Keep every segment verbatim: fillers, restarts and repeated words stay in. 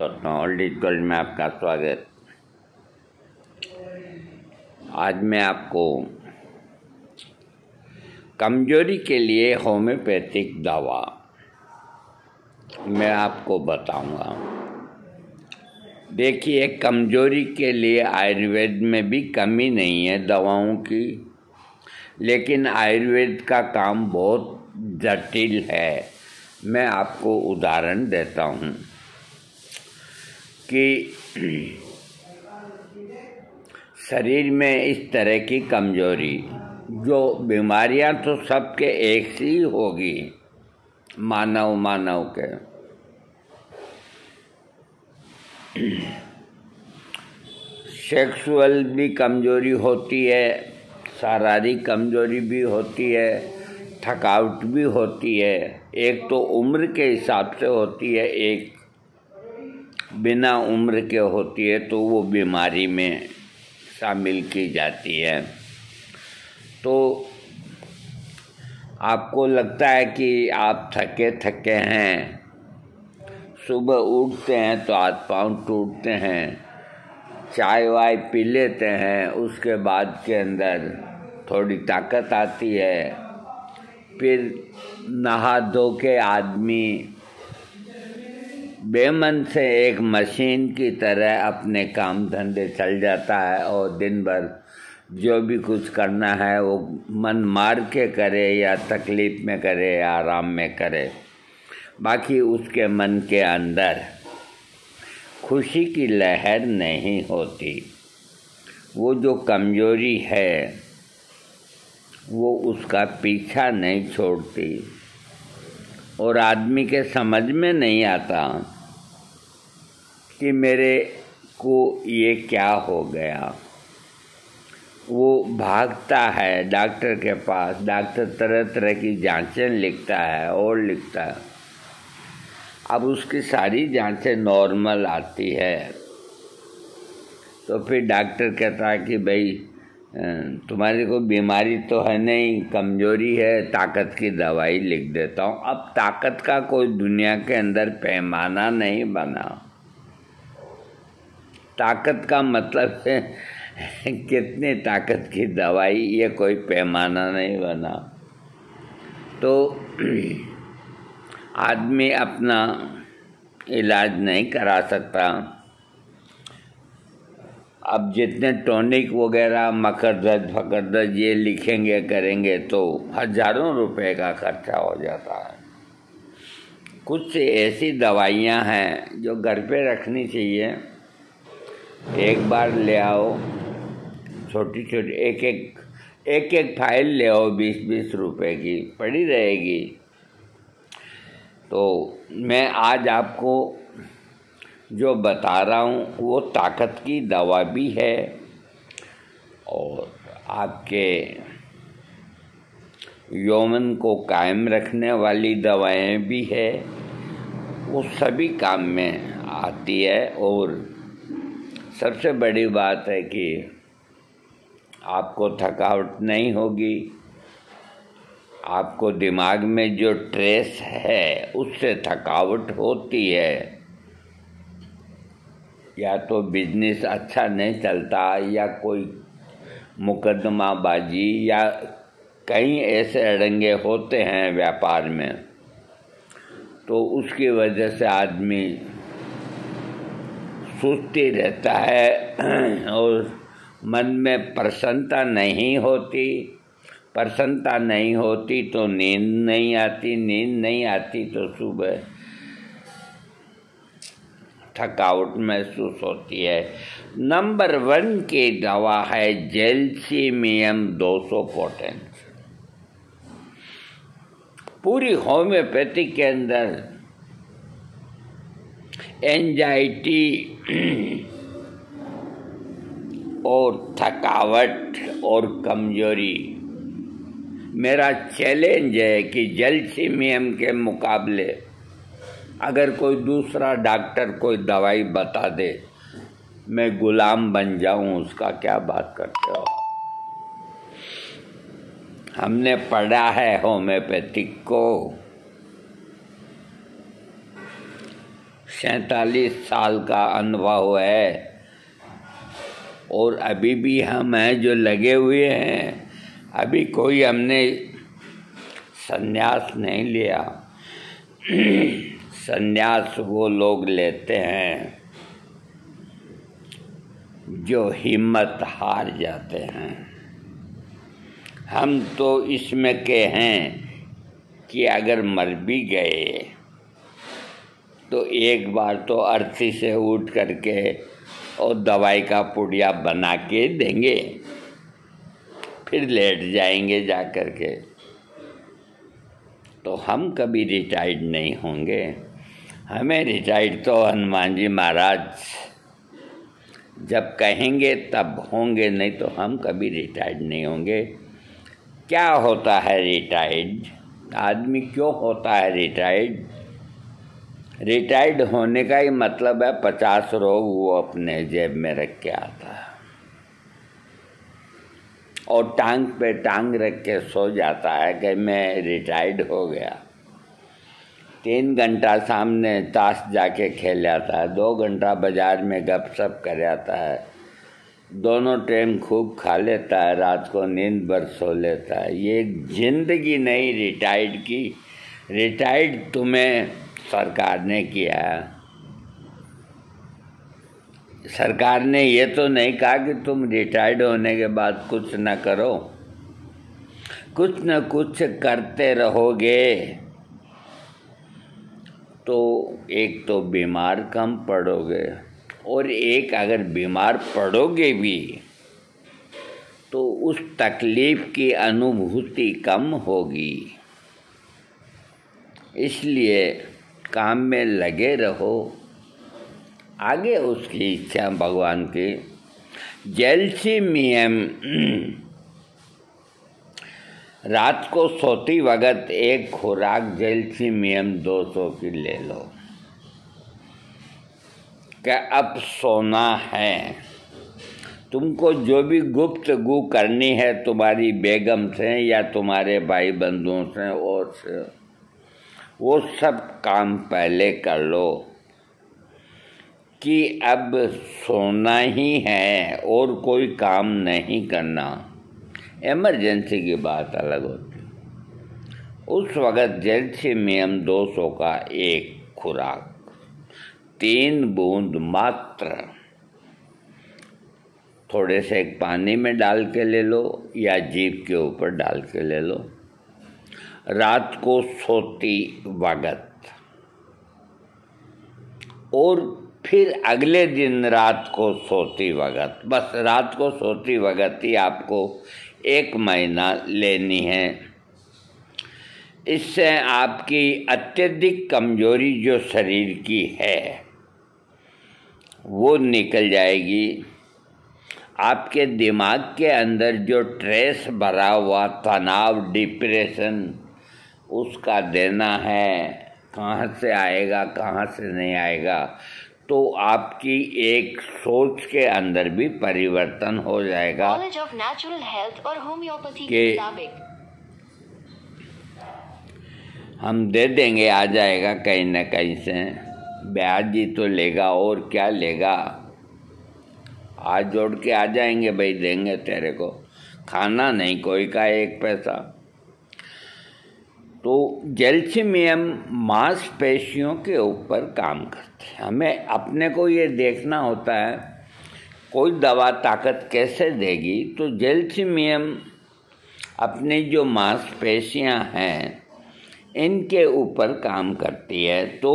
Old gold में आपका स्वागत। आज मैं आपको कमजोरी के लिए होम्योपैथिक दवा मैं आपको बताऊंगा। देखिए, कमजोरी के लिए आयुर्वेद में भी कमी नहीं है दवाओं की, लेकिन आयुर्वेद का काम बहुत जटिल है। मैं आपको उदाहरण देता हूँ कि शरीर में इस तरह की कमजोरी, जो बीमारियां तो सबके एक सी होगी, मानव मानव के, सेक्सुअल भी कमजोरी होती है, शारीरिक कमजोरी भी होती है, थकावट भी होती है। एक तो उम्र के हिसाब से होती है, एक बिना उम्र के होती है, तो वो बीमारी में शामिल की जाती है। तो आपको लगता है कि आप थके थके हैं, सुबह उठते हैं तो हाथ पांव टूटते हैं, चाय वाय पी लेते हैं, उसके बाद के अंदर थोड़ी ताकत आती है, फिर नहा धो के आदमी बेमन से एक मशीन की तरह अपने काम धंधे चल जाता है और दिन भर जो भी कुछ करना है वो मन मार के करे या तकलीफ में करे या आराम में करे। बाकी उसके मन के अंदर खुशी की लहर नहीं होती। वो जो कमजोरी है वो उसका पीछा नहीं छोड़ती और आदमी के समझ में नहीं आता कि मेरे को ये क्या हो गया। वो भागता है डॉक्टर के पास, डॉक्टर तरह तरह की जांचें लिखता है और लिखता है। अब उसकी सारी जांचें नॉर्मल आती है तो फिर डॉक्टर कहता है कि भाई तुम्हारी कोई बीमारी तो है नहीं, कमजोरी है, ताकत की दवाई लिख देता हूँ। अब ताकत का कोई दुनिया के अंदर पैमाना नहीं बना। ताकत का मतलब है कितनी ताकत की दवाई, ये कोई पैमाना नहीं बना। तो आदमी अपना इलाज नहीं करा सकता। अब जितने टॉनिक वगैरह मकरदर्द फकरदर्द ये लिखेंगे करेंगे तो हजारों रुपए का खर्चा हो जाता है। कुछ ऐसी दवाइयां हैं जो घर पे रखनी चाहिए, एक बार ले आओ, छोटी छोटी एक एक एक एक फाइल ले आओ, बीस बीस रुपए की पड़ी रहेगी। तो मैं आज आपको जो बता रहा हूँ वो ताकत की दवा भी है और आपके यौवन को कायम रखने वाली दवाएं भी है। वो सभी काम में आती है और सबसे बड़ी बात है कि आपको थकावट नहीं होगी। आपको दिमाग में जो स्ट्रेस है उससे थकावट होती है, या तो बिजनेस अच्छा नहीं चलता या कोई मुकदमाबाजी या कई ऐसे अड़ंगे होते हैं व्यापार में, तो उसकी वजह से आदमी सुस्ती रहता है और मन में प्रसन्नता नहीं होती। प्रसन्नता नहीं होती तो नींद नहीं आती, नींद नहीं आती तो सुबह थकावट महसूस होती है। नंबर वन की दवा है जेल्सीमियम दो सौ पोटेंस। पूरी होम्योपैथी के अंदर एंजाइटी और थकावट और कमजोरी, मेरा चैलेंज है कि जेल्सीमियम के मुकाबले अगर कोई दूसरा डॉक्टर कोई दवाई बता दे, मैं गुलाम बन जाऊं उसका। क्या बात करते हो? हमने पढ़ा है होम्योपैथिक को, सैंतालीस साल का अनुभव है और अभी भी हम हैं जो लगे हुए हैं। अभी कोई हमने संन्यास नहीं लिया। संन्यास वो लोग लेते हैं जो हिम्मत हार जाते हैं। हम तो इसमें के हैं कि अगर मर भी गए तो एक बार तो अर्थी से उठ करके और दवाई का पुड़िया बना के देंगे, फिर लेट जाएंगे जा कर के। तो हम कभी रिटायर्ड नहीं होंगे। हमें रिटायर्ड तो हनुमान जी महाराज जब कहेंगे तब होंगे, नहीं तो हम कभी रिटायर्ड नहीं होंगे। क्या होता है रिटायर्ड? आदमी क्यों होता है रिटायर्ड? रिटायर्ड होने का ही मतलब है पचास रोग वो अपने जेब में रख के आता है और टांग पे टांग रख के सो जाता है कि मैं रिटायर्ड हो गया। तीन घंटा सामने ताश जाके खेल आता है, दो घंटा बाजार में गपशप कर आता है, दोनों टाइम खूब खा लेता है, रात को नींद भर सो लेता है। ये जिंदगी नहीं रिटायर्ड की। रिटायर्ड तुम्हें सरकार ने किया। सरकार ने ये तो नहीं कहा कि तुम रिटायर्ड होने के बाद कुछ न करो, कुछ न कुछ करते रहोगे तो एक तो बीमार कम पड़ोगे और एक अगर बीमार पड़ोगे भी तो उस तकलीफ की अनुभूति कम होगी। इसलिए काम में लगे रहो, आगे उसकी इच्छा भगवान की। जैल्सीमियम रात को सोती वक्त एक खुराक जैल्सीमियम दो सौ की ले लो। क्या अब सोना है? तुमको जो भी गुफ्तगू करनी है तुम्हारी बेगम से या तुम्हारे भाई बंधुओं से और से, वो सब काम पहले कर लो कि अब सोना ही है और कोई काम नहीं करना। इमरजेंसी की बात अलग होती। उस वक़्त जैल्सीमियम दो सौ का एक खुराक तीन बूंद मात्र थोड़े से एक पानी में डाल के ले लो या जीभ के ऊपर डाल के ले लो। रात को सोती वक़्त और फिर अगले दिन रात को सोती वक़्त, बस रात को सोती वक़्त ही आपको एक महीना लेनी है। इससे आपकी अत्यधिक कमजोरी जो शरीर की है वो निकल जाएगी। आपके दिमाग के अंदर जो स्ट्रेस भरा हुआ तनाव, डिप्रेशन, उसका देना है कहाँ से आएगा, कहाँ से नहीं आएगा। तो आपकी एक सोच के अंदर भी परिवर्तन हो जाएगा। नॉलेज ऑफ नेचुरल हेल्थ और होम्योपैथी के मुताबिक हम दे देंगे, आ जाएगा कहीं ना कहीं से। ब्याज ही तो लेगा और क्या लेगा। हाथ जोड़ के आ जाएंगे, भाई देंगे तेरे को, खाना नहीं कोई का एक पैसा। तो जैल्सीमियम मांसपेशियों के ऊपर काम करते हैं। हमें अपने को ये देखना होता है कोई दवा ताकत कैसे देगी। तो जैल्सीमियम अपनी जो मांसपेशियां हैं इनके ऊपर काम करती है। तो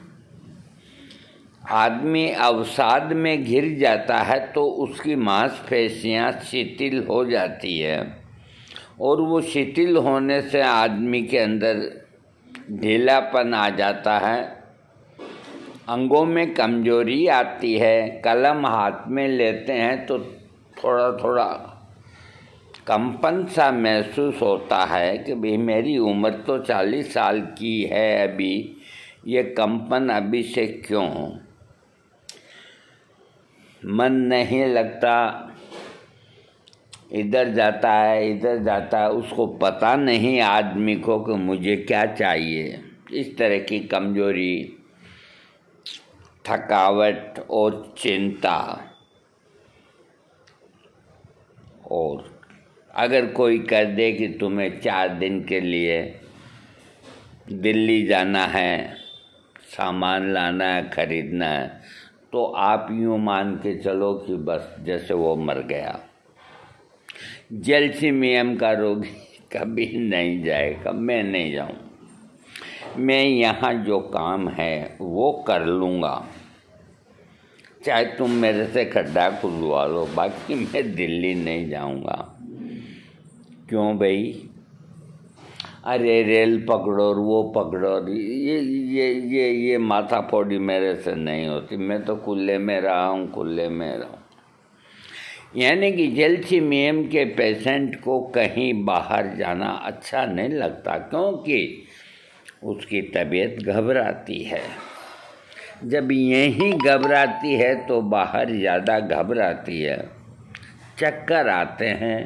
आदमी अवसाद में घिर जाता है तो उसकी मांसपेशियां शिथिल हो जाती है और वो शिथिल होने से आदमी के अंदर ढीलापन आ जाता है, अंगों में कमजोरी आती है। कलम हाथ में लेते हैं तो थोड़ा थोड़ा कंपन सा महसूस होता है कि भाई मेरी उम्र तो चालीस साल की है, अभी ये कंपन अभी से क्यों। मन नहीं लगता, इधर जाता है इधर जाता है, उसको पता नहीं आदमी को कि मुझे क्या चाहिए। इस तरह की कमजोरी थकावट और चिंता। और अगर कोई कह दे कि तुम्हें चार दिन के लिए दिल्ली जाना है, सामान लाना है, खरीदना है, तो आप यूँ मान के चलो कि बस जैसे वो मर गया। जैल्सीमियम का रोगी कभी नहीं जाएगा, मैं नहीं जाऊँ, मैं यहाँ जो काम है वो कर लूँगा, चाहे तुम मेरे से खड्डा खुदवा लो, बाकी मैं दिल्ली नहीं जाऊँगा। क्यों भाई? अरे रेल पकड़ो और वो पकड़ो, ये ये ये ये माथाफोड़ी मेरे से नहीं होती, मैं तो खुले में रहा हूँ, खुले में रहा। यानी कि जैल्सीमियम के पेशेंट को कहीं बाहर जाना अच्छा नहीं लगता, क्योंकि उसकी तबीयत घबराती है। जब यहीं घबराती है तो बाहर ज़्यादा घबराती है, चक्कर आते हैं।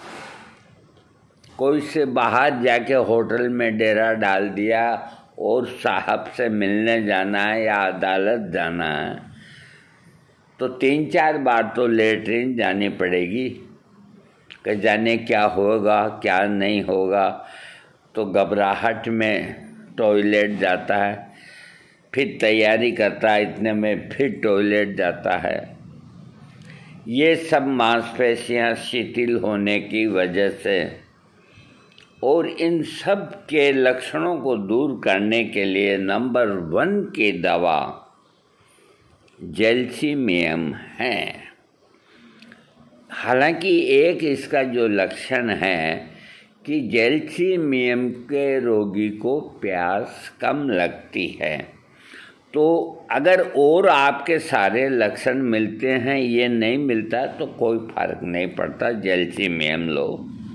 कोई से बाहर जाके होटल में डेरा डाल दिया और साहब से मिलने जाना है या अदालत जाना है, तो तीन चार बार तो लेटरिन जानी पड़ेगी कि जाने क्या होगा क्या नहीं होगा। तो घबराहट में टॉयलेट जाता है, फिर तैयारी करता है, इतने में फिर टॉयलेट जाता है। ये सब मांसपेशियां शिथिल होने की वजह से, और इन सब के लक्षणों को दूर करने के लिए नंबर वन की दवा जैल्सीमियम है। हालांकि एक इसका जो लक्षण है कि जैल्सीमियम के रोगी को प्यास कम लगती है। तो अगर और आपके सारे लक्षण मिलते हैं, ये नहीं मिलता, तो कोई फर्क नहीं पड़ता, जैल्सीमियम लो।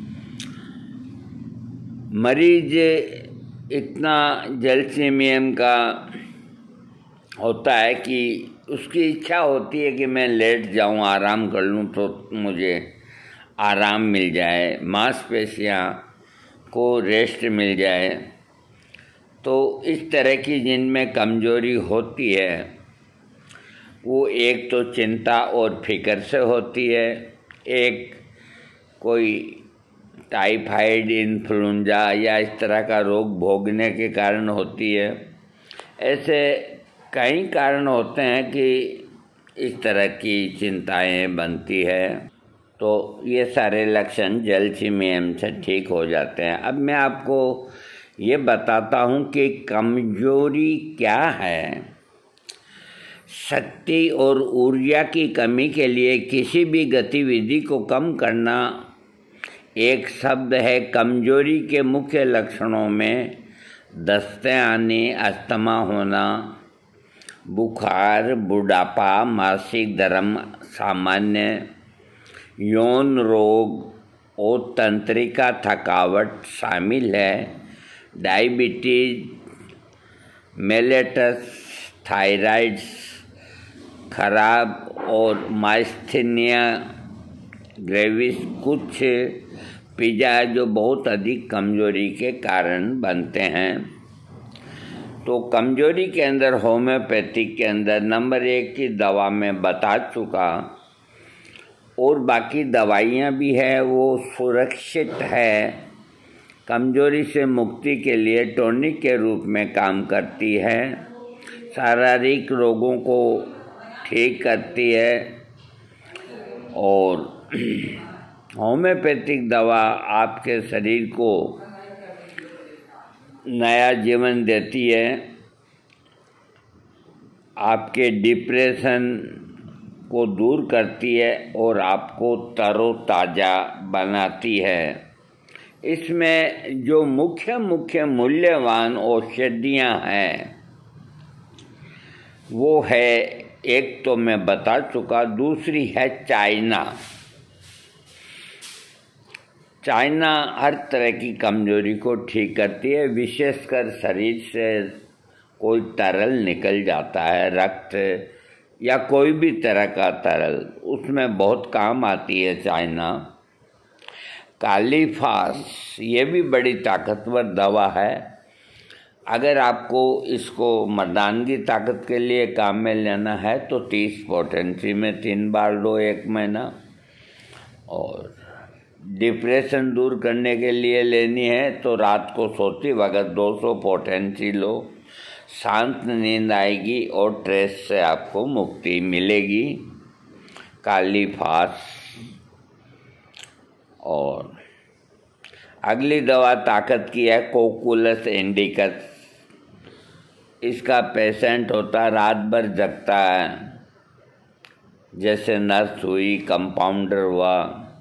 मरीज इतना जैल्सीमियम का होता है कि उसकी इच्छा होती है कि मैं लेट जाऊं, आराम कर लूं, तो मुझे आराम मिल जाए, मांसपेशियां को रेस्ट मिल जाए। तो इस तरह की जिनमें कमजोरी होती है, वो एक तो चिंता और फिक्र से होती है, एक कोई टाइफाइड, इन्फ्लुएंजा या इस तरह का रोग भोगने के कारण होती है। ऐसे कई कारण होते हैं कि इस तरह की चिंताएं बनती है। तो ये सारे लक्षण जैल्सीमियम से ठीक हो जाते हैं। अब मैं आपको ये बताता हूँ कि कमजोरी क्या है। शक्ति और ऊर्जा की कमी के लिए किसी भी गतिविधि को कम करना एक शब्द है। कमजोरी के मुख्य लक्षणों में दस्ते आने, अस्थमा होना, बुखार, बुढ़ापा, मासिक धर्म सामान्य, यौन रोग और तंत्रिका थकावट शामिल है। डायबिटीज, मेलेटस, थायराइड्स खराब और माइस्थेनिया ग्रेविस कुछ पिज़्ज़ा जो बहुत अधिक कमजोरी के कारण बनते हैं। तो कमजोरी के अंदर होम्योपैथिक के अंदर नंबर एक की दवा में बता चुका, और बाकी दवाइयाँ भी है, वो सुरक्षित है। कमजोरी से मुक्ति के लिए टॉनिक के रूप में काम करती है, शारीरिक रोगों को ठीक करती है, और होम्योपैथिक दवा आपके शरीर को नया जीवन देती है, आपके डिप्रेशन को दूर करती है और आपको तरोताज़ा बनाती है। इसमें जो मुख्य मुख्य मूल्यवान औषधियाँ हैं वो है, एक तो मैं बता चुका, दूसरी है चाइना। चाइना हर तरह की कमजोरी को ठीक करती है, विशेषकर शरीर से कोई तरल निकल जाता है, रक्त या कोई भी तरह का तरल, उसमें बहुत काम आती है चाइना। कालीफास ये भी बड़ी ताकतवर दवा है, अगर आपको इसको मर्दानगी ताकत के लिए काम में लेना है तो तीस पोटेंसी में तीन बार लो एक महीना, और डिप्रेशन दूर करने के लिए लेनी है तो रात को सोती वक्त दो सौ पोटेंसी लो। शांत नींद आएगी और स्ट्रेस से आपको मुक्ति मिलेगी। काली फास। और अगली दवा ताकत की है कोकुलस इंडिकस। इसका पेशेंट होता रात भर जगता है, जैसे नर्स हुई, कंपाउंडर हुआ,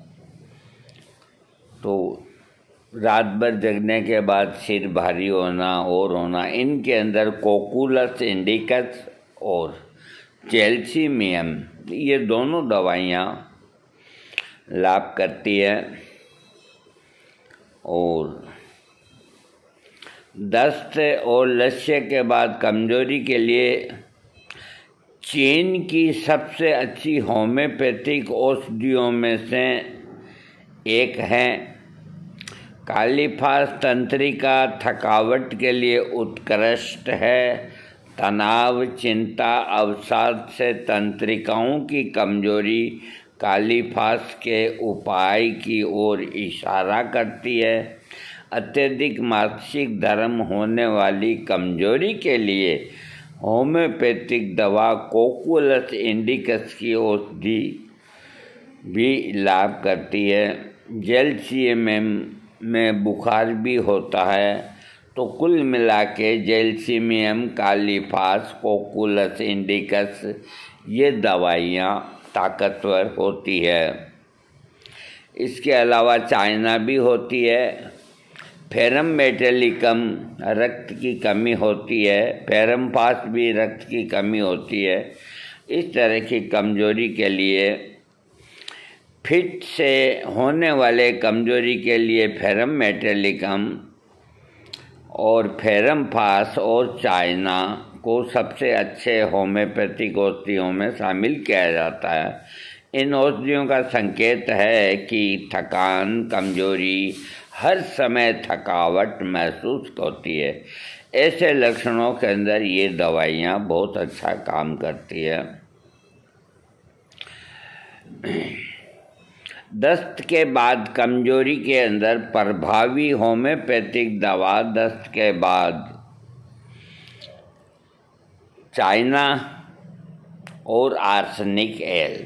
तो रात भर जगने के बाद सिर भारी होना और होना, इनके अंदर कोकुलस इंडिकस और जैल्सीमियम ये दोनों दवाइयाँ लाभ करती है। और दस्त और लस्य के बाद कमजोरी के लिए चीन की सबसे अच्छी होम्योपैथिक औषधियों में से एक है कालीफास। तंत्रिका थकावट के लिए उत्कृष्ट है। तनाव, चिंता, अवसाद से तंत्रिकाओं की कमजोरी कालीफास के उपाय की ओर इशारा करती है। अत्यधिक मासिक धर्म होने वाली कमजोरी के लिए होम्योपैथिक दवा कोकुलस इंडिकस की औषधि भी लाभ करती है। जैल्सीमियम में बुखार भी होता है। तो कुल मिला के जैल्सीमियम, कालीफास, कोकुलस इंडिकस ये दवाइयाँ ताकतवर होती है। इसके अलावा चाइना भी होती है। फेरम मेटेलिकम रक्त की कमी होती है। फेरम फास भी रक्त की कमी होती है। इस तरह की कमजोरी के लिए, फिट से होने वाले कमजोरी के लिए फेरम मेटेलिकम और फेरम फास और चाइना को सबसे अच्छे होम्योपैथिक औषधियों में शामिल किया जाता है। इन औषधियों का संकेत है कि थकान, कमजोरी, हर समय थकावट महसूस होती है। ऐसे लक्षणों के अंदर ये दवाइयाँ बहुत अच्छा काम करती है। दस्त के बाद कमजोरी के अंदर प्रभावी होम्योपैथिक दवा दस्त के बाद चाइना और आर्सेनिक एल।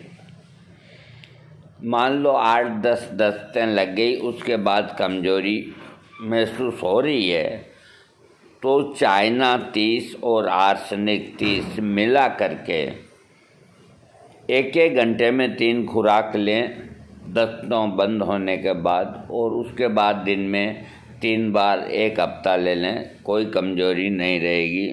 मान लो आठ दस दस्तें लग गई, उसके बाद कमजोरी महसूस हो रही है, तो चाइना तीस और आर्सेनिक तीस मिला करके एक एक घंटे में तीन खुराक लें दस्तों बंद होने के बाद, और उसके बाद दिन में तीन बार एक हफ्ता ले लें, कोई कमजोरी नहीं रहेगी।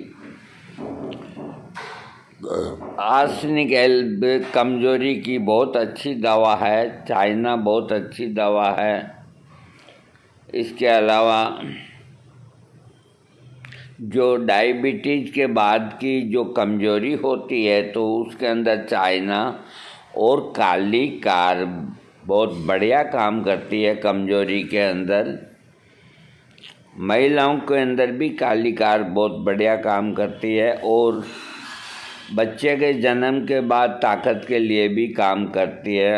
आर्सेनिक एल कमजोरी की बहुत अच्छी दवा है। चाइना बहुत अच्छी दवा है। इसके अलावा जो डायबिटीज़ के बाद की जो कमजोरी होती है तो उसके अंदर चाइना और काली कार बहुत बढ़िया काम करती है। कमजोरी के अंदर महिलाओं के अंदर भी काली कार बहुत बढ़िया काम करती है, और बच्चे के जन्म के बाद ताकत के लिए भी काम करती है।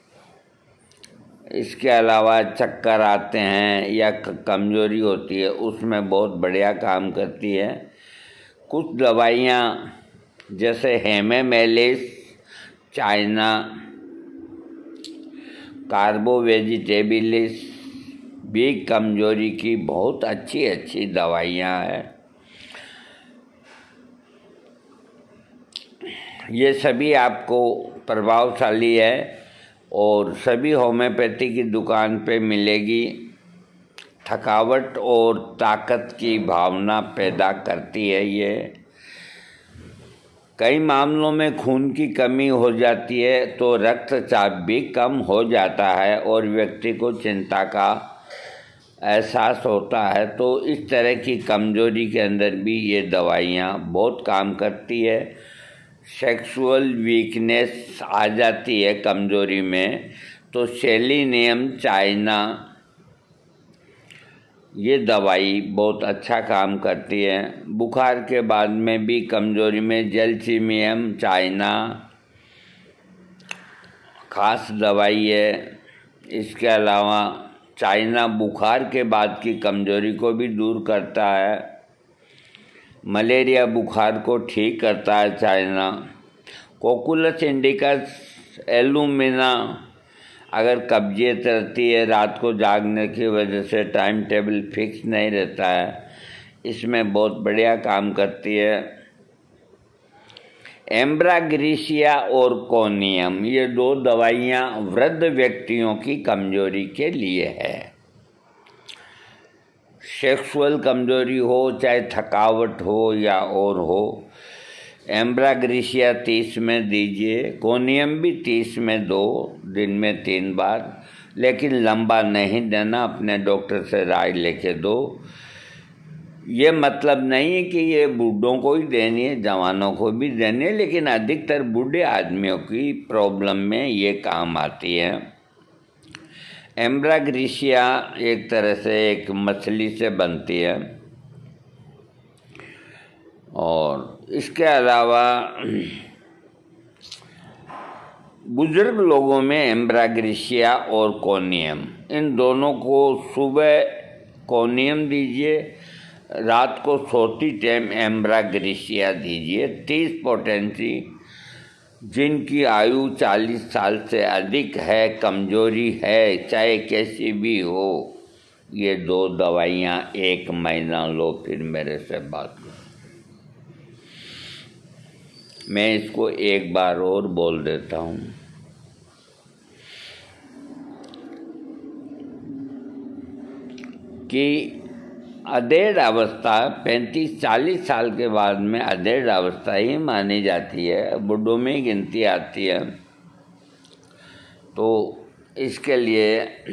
इसके अलावा चक्कर आते हैं या कमजोरी होती है उसमें बहुत बढ़िया काम करती है। कुछ दवाइयाँ जैसे हेमेमेलिस, चाइना, कार्बो वेजिटेबिलिस भी कमजोरी की बहुत अच्छी अच्छी दवाइयाँ हैं। ये सभी आपको प्रभावशाली है और सभी होम्योपैथी की दुकान पे मिलेगी। थकावट और ताकत की भावना पैदा करती है। ये कई मामलों में खून की कमी हो जाती है तो रक्तचाप भी कम हो जाता है और व्यक्ति को चिंता का एहसास होता है। तो इस तरह की कमजोरी के अंदर भी ये दवाइयाँ बहुत काम करती है। सेक्सुअल वीकनेस आ जाती है कमजोरी में तो सेलेनियम, चाइना ये दवाई बहुत अच्छा काम करती है। बुखार के बाद में भी कमज़ोरी में जैल्सीमियम चाइना खास दवाई है। इसके अलावा चाइना बुखार के बाद की कमज़ोरी को भी दूर करता है। मलेरिया बुखार को ठीक करता है चाइना। कोकुलस इंडिकस एलुमिना अगर कब्जियत रहती है, रात को जागने की वजह से टाइम टेबल फिक्स नहीं रहता है, इसमें बहुत बढ़िया काम करती है। एम्ब्राग्रेसिया और कोनियम ये दो दवाइयाँ वृद्ध व्यक्तियों की कमजोरी के लिए है। सेक्सुअल कमजोरी हो, चाहे थकावट हो या और हो, एम्ब्राग्रेसिया तीस में दीजिए। कोनियम भी तीस में दो, दिन में तीन बार, लेकिन लंबा नहीं देना, अपने डॉक्टर से राय लेके दो। ये मतलब नहीं है कि ये बूढ़ों को ही देनी है, जवानों को भी देनी है, लेकिन अधिकतर बूढ़े आदमियों की प्रॉब्लम में ये काम आती है। एम्ब्राग्रेसिया एक तरह से एक मछली से बनती है। और इसके अलावा बुजुर्ग लोगों में एम्ब्राग्रेसिया और कोनियम, इन दोनों को सुबह कोनियम दीजिए, रात को सोती टाइम एम्ब्राग्रेसिया दीजिए। तीस पोटेंसी, जिनकी आयु चालीस साल से अधिक है, कमजोरी है, चाहे कैसी भी हो, ये दो दवाइयाँ एक महीना लो, फिर मेरे से बात करो। मैं इसको एक बार और बोल देता हूँ कि अधेड़ अवस्था पैंतीस चालीस साल के बाद में अधेड़ अवस्था ही मानी जाती है, बूढ़ों में गिनती आती है। तो इसके लिए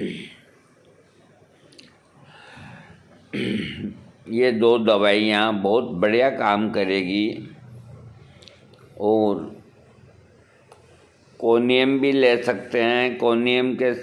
ये दो दवाइयाँ बहुत बढ़िया काम करेगी। और कोनियम भी ले सकते हैं। कोनियम के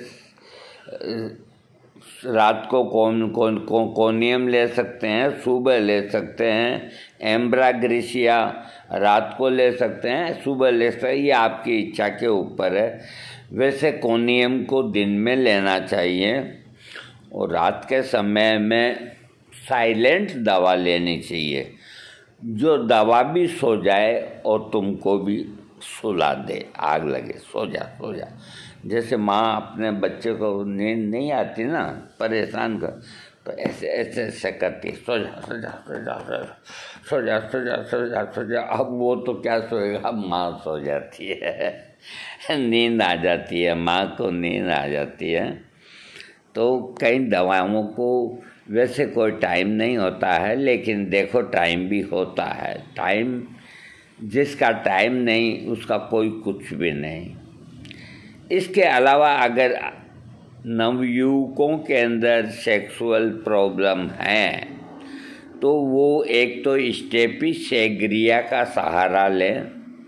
रात को कौन कौन को, कोनियम ले सकते हैं, सुबह ले सकते हैं। एम्ब्राग्रेसिया रात को ले सकते हैं, सुबह ले सकते हैं, ये आपकी इच्छा के ऊपर है। वैसे कोनियम को दिन में लेना चाहिए और रात के समय में साइलेंट दवा लेनी चाहिए, जो दवा भी सो जाए और तुमको भी सुला दे, आग लगे, सो जा सो जा। जैसे माँ अपने बच्चे को नींद नहीं आती ना, परेशान कर, तो ऐसे ऐसे ऐसे करती, सो जा सो जा सो जा सो जा सो जा सो जा सो जा। अब वो तो क्या सोएगा, माँ सो जाती है, नींद आ जाती है, माँ को नींद आ जाती है। तो कई दवाओं को वैसे कोई टाइम नहीं होता है, लेकिन देखो टाइम भी होता है। टाइम, जिसका टाइम नहीं उसका कोई कुछ भी नहीं। इसके अलावा अगर नवयुवकों के अंदर सेक्सुअल प्रॉब्लम है तो वो एक तो स्टेपिसेग्रिया का सहारा लें।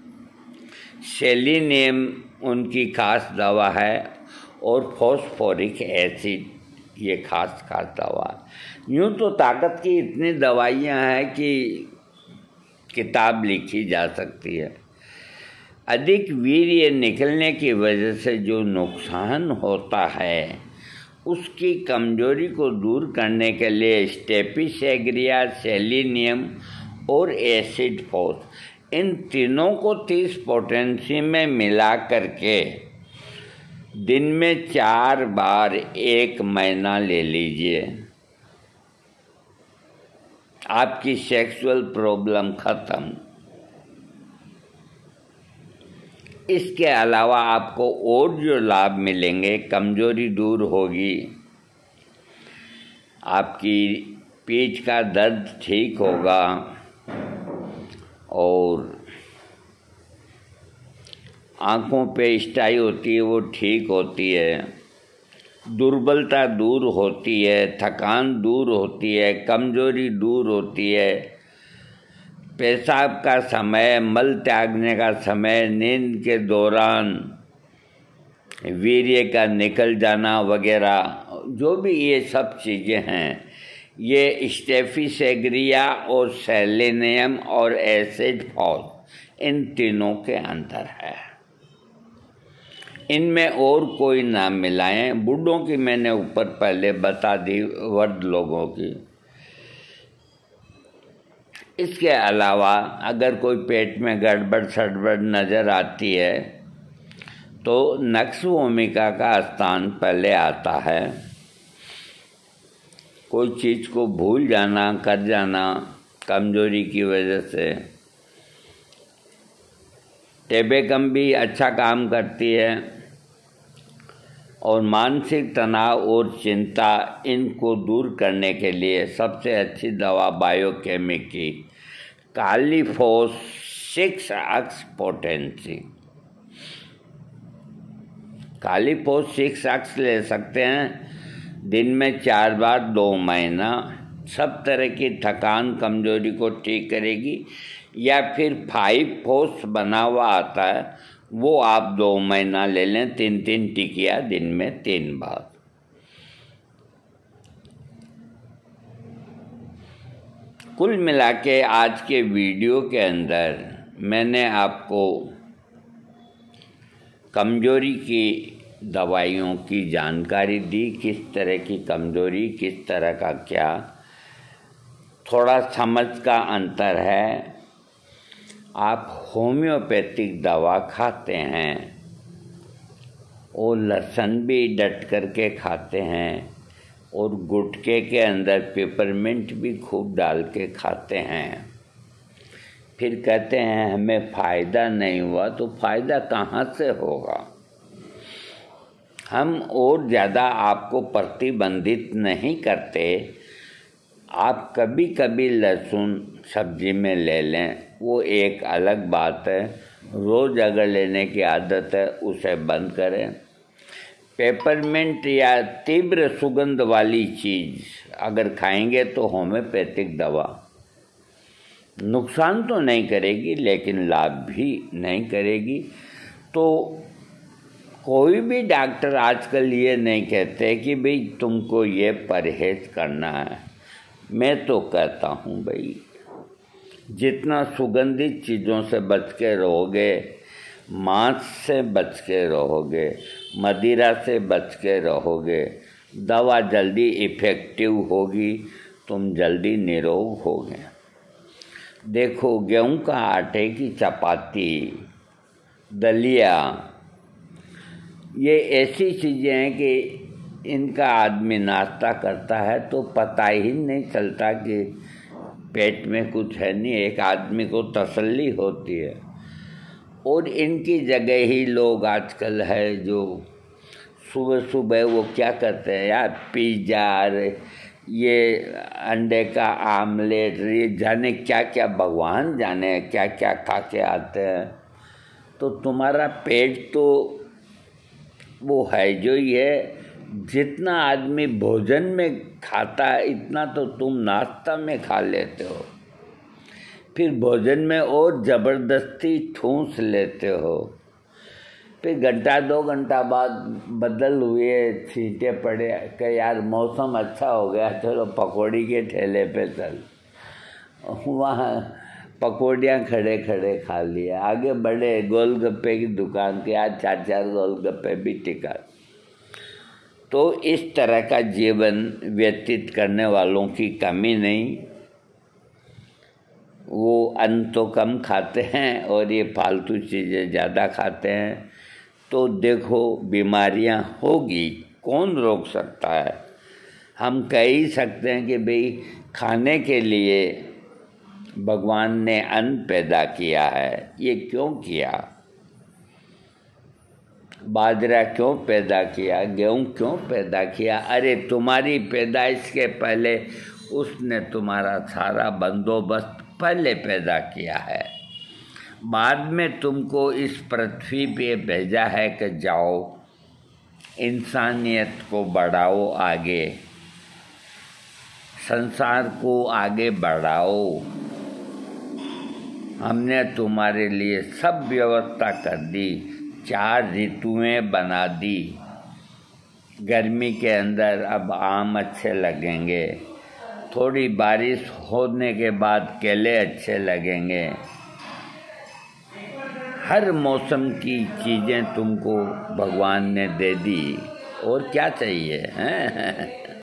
सेलेनियम उनकी खास दवा है और फॉस्फोरिक एसिड ये खास खास दवा। यूँ तो ताकत की इतनी दवाइयाँ हैं कि किताब लिखी जा सकती है। अधिक वीर्य निकलने की वजह से जो नुकसान होता है, उसकी कमजोरी को दूर करने के लिए स्टेपिसेग्रिया, सेलेनियम और एसिड फोस, इन तीनों को तीस पोटेंसी में मिला करके दिन में चार बार एक महीना ले लीजिए। आपकी सेक्सुअल प्रॉब्लम खत्म। इसके अलावा आपको और जो लाभ मिलेंगे, कमजोरी दूर होगी, आपकी पीठ का दर्द ठीक होगा और आँखों पे स्टाई होती है वो ठीक होती है, दुर्बलता दूर होती है, थकान दूर होती है, कमजोरी दूर होती है, पेशाब का समय, मल त्यागने का समय, नींद के दौरान वीर्य का निकल जाना वगैरह, जो भी ये सब चीज़ें हैं, ये स्टेफिसेग्रिया और सेलेनियम और एसिड फॉस इन तीनों के अंदर है। इनमें और कोई ना मिलाएं। बूढ़ों की मैंने ऊपर पहले बता दी, वर्द लोगों की। इसके अलावा अगर कोई पेट में गड़बड़ सड़बड़ नज़र आती है तो नक्स भूमिका का स्थान पहले आता है। कोई चीज़ को भूल जाना, कर जाना कमजोरी की वजह से। टेबेकम भी अच्छा काम करती है और मानसिक तनाव और चिंता इनको दूर करने के लिए सबसे अच्छी दवा बायोकेमिक की kali phos six X potency. Kali phos six X ले सकते हैं दिन में चार बार, दो महीना। सब तरह की थकान कमजोरी को ठीक करेगी। या फिर फाइव फोर्स बना हुआ आता है, वो आप दो महीना ले लें, तीन तीन टिकिया दिन में तीन बार। कुल मिला के आज के वीडियो के अंदर मैंने आपको कमजोरी की दवाइयों की जानकारी दी। किस तरह की कमजोरी, किस तरह का क्या, थोड़ा समझ का अंतर है। आप होम्योपैथिक दवा खाते हैं और लहसुन भी डट करके खाते हैं और गुटके के अंदर पेपरमिंट भी खूब डाल के खाते हैं, फिर कहते हैं हमें फ़ायदा नहीं हुआ, तो फ़ायदा कहाँ से होगा? हम और ज़्यादा आपको प्रतिबंधित नहीं करते। आप कभी कभी लहसुन सब्जी में ले लें, वो एक अलग बात है। रोज़ अगर लेने की आदत है उसे बंद करें। पेपरमिंट या तीव्र सुगंध वाली चीज़ अगर खाएंगे तो होम्योपैथिक दवा नुकसान तो नहीं करेगी लेकिन लाभ भी नहीं करेगी। तो कोई भी डॉक्टर आजकल ये नहीं कहते कि भाई तुमको ये परहेज करना है। मैं तो कहता हूँ भाई जितना सुगंधित चीज़ों से बच के रहोगे, मांस से बच के रहोगे, मदिरा से बच के रहोगे, दवा जल्दी इफ़ेक्टिव होगी, तुम जल्दी निरोग होगे। देखो गेहूं का आटे की चपाती, दलिया, ये ऐसी चीज़ें हैं कि इनका आदमी नाश्ता करता है तो पता ही नहीं चलता कि पेट में कुछ है नहीं, एक आदमी को तसल्ली होती है। और इनकी जगह ही लोग आजकल है जो सुबह सुबह वो क्या करते हैं यार, पिज़्ज़ा, ये अंडे का आमलेट, ये जाने क्या क्या, भगवान जाने क्या क्या खा के आते हैं। तो तुम्हारा पेट तो वो है जो ही है। जितना आदमी भोजन में खाता है इतना तो तुम नाश्ता में खा लेते हो, फिर भोजन में और ज़बरदस्ती ठूंस लेते हो, फिर घंटा दो घंटा बाद बदल हुए छींटे पड़े कि यार मौसम अच्छा हो गया, चलो पकौड़ी के ठेले पे चल, वहाँ पकौड़ियाँ खड़े खड़े खा लिया। आगे बढ़े गोलगप्पे की दुकान के, आज चार चार गोलगप्पे भी टिका। तो इस तरह का जीवन व्यतीत करने वालों की कमी नहीं। वो अन्न तो कम खाते हैं और ये फालतू चीज़ें ज़्यादा खाते हैं। तो देखो बीमारियां होगी, कौन रोक सकता है? हम कह ही सकते हैं कि भाई खाने के लिए भगवान ने अन्न पैदा किया है। ये क्यों किया? बाजरा क्यों पैदा किया? गेहूँ क्यों पैदा किया? अरे तुम्हारी पैदाइश के पहले उसने तुम्हारा सारा बंदोबस्त पहले पैदा किया है। बाद में तुमको इस पृथ्वी पे भेजा है कि जाओ इंसानियत को बढ़ाओ, आगे संसार को आगे बढ़ाओ। हमने तुम्हारे लिए सब व्यवस्था कर दी, चार ऋतुएं बना दी। गर्मी के अंदर अब आम अच्छे लगेंगे, थोड़ी बारिश होने के बाद केले अच्छे लगेंगे। हर मौसम की चीज़ें तुमको भगवान ने दे दी, और क्या चाहिए हैं?